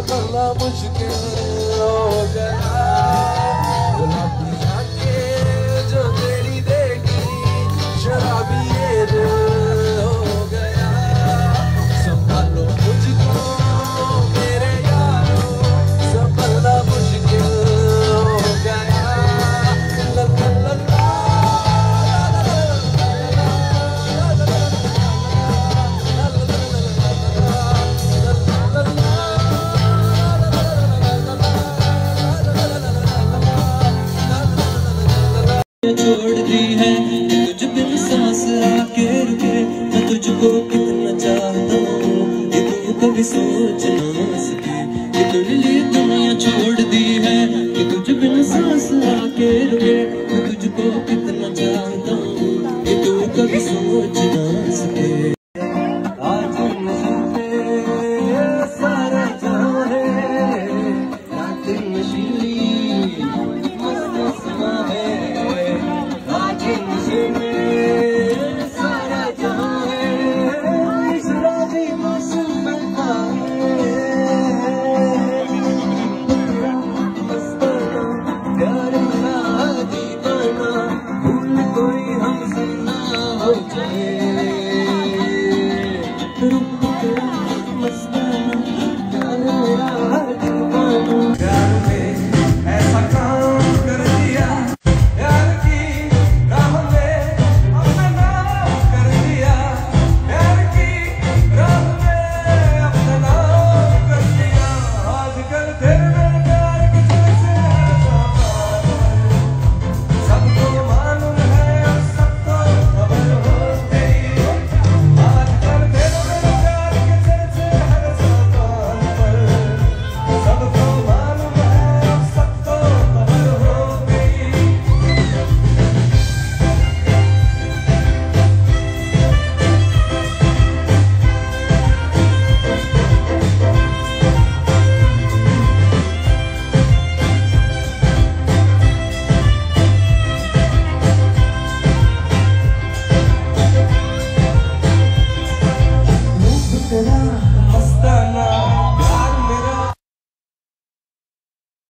संभलना मुश्किल हो गया। गुलाबी आंखें जो तेरी देखी, शराबी ये दिल हो गया। संभालो मुझको मेरे यारो, संभलना मुश्किल हो गया। ला ला ला ला। छोड़ दी है तुझ बिन सांस आके रुके, मैं तुझको कितना चाहता हूँ ये तू कभी सोच ना सके। ये तेरे लिए दुनिया छोड़ दी है कि तुझ बिन सांस आके रुके, मैं तुझको कितना चाहता हूँ ये तू कभी सोच ना